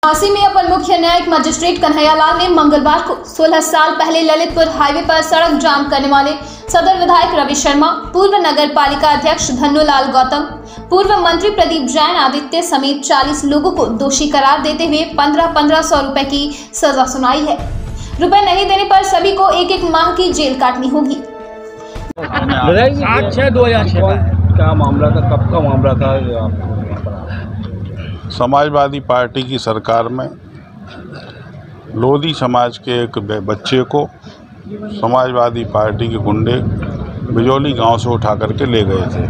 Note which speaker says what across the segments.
Speaker 1: झांसी में अपर मुख्य न्यायिक मजिस्ट्रेट कन्हैयालाल ने मंगलवार को 16 साल पहले ललितपुर हाईवे पर सड़क जाम करने वाले सदर विधायक रवि शर्मा, पूर्व नगर पालिका अध्यक्ष धन्नूलाल गौतम, पूर्व मंत्री प्रदीप जैन आदित्य समेत 40 लोगों को दोषी करार देते हुए 1500 रुपए की सजा सुनाई है। रुपए नहीं देने पर सभी को 1-1 माह की जेल काटनी होगी।
Speaker 2: 7/6/2006 क्या मामला था, कब का मामला था?
Speaker 3: समाजवादी पार्टी की सरकार में लोधी समाज के एक बच्चे को समाजवादी पार्टी के गुंडे बिजौली गांव से उठा करके ले गए थे,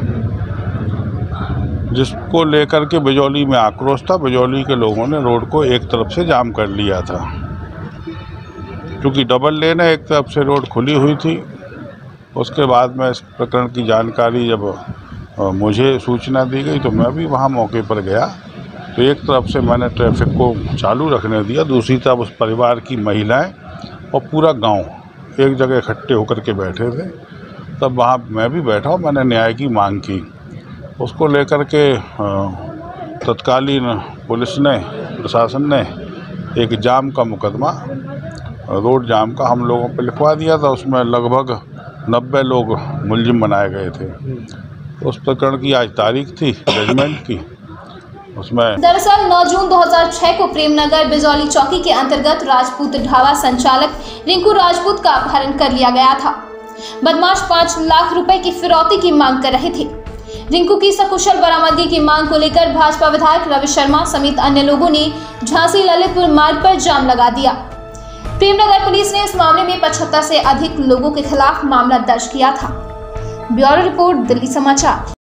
Speaker 3: जिसको लेकर के बिजौली में आक्रोश था। बिजौली के लोगों ने रोड को एक तरफ से जाम कर लिया था, क्योंकि डबल लेन है, एक तरफ से रोड खुली हुई थी। उसके बाद में इस प्रकरण की जानकारी जब मुझे सूचना दी गई तो मैं भी वहाँ मौके पर गया। तो एक तरफ से मैंने ट्रैफिक को चालू रखने दिया, दूसरी तरफ उस परिवार की महिलाएं और पूरा गांव एक जगह इकट्ठे होकर के बैठे थे। तब वहाँ मैं भी बैठा और मैंने न्याय की मांग की। उसको लेकर के तत्कालीन पुलिस ने, प्रशासन ने एक जाम का मुकदमा, रोड जाम का हम लोगों पर लिखवा दिया था। उसमें लगभग 90 लोग मुलजिम बनाए गए थे। उस प्रकरण की आज तारीख थी जजमेंट की। उसमें
Speaker 1: दरअसल 9 जून 2006 को प्रेमनगर बिजौली चौकी के अंतर्गत राजपूत ढाबा संचालक रिंकू राजपूत का अपहरण कर लिया गया था। बदमाश 5 लाख रुपए की फिरौती की मांग कर रहे थे। रिंकू की सकुशल बरामदगी की मांग को लेकर भाजपा विधायक रवि शर्मा समेत अन्य लोगों ने झांसी ललितपुर मार्ग पर जाम लगा दिया। प्रेमनगर पुलिस ने इस मामले में 75 से अधिक लोगों के खिलाफ मामला दर्ज किया था। ब्यूरो रिपोर्ट, दिल्ली समाचार।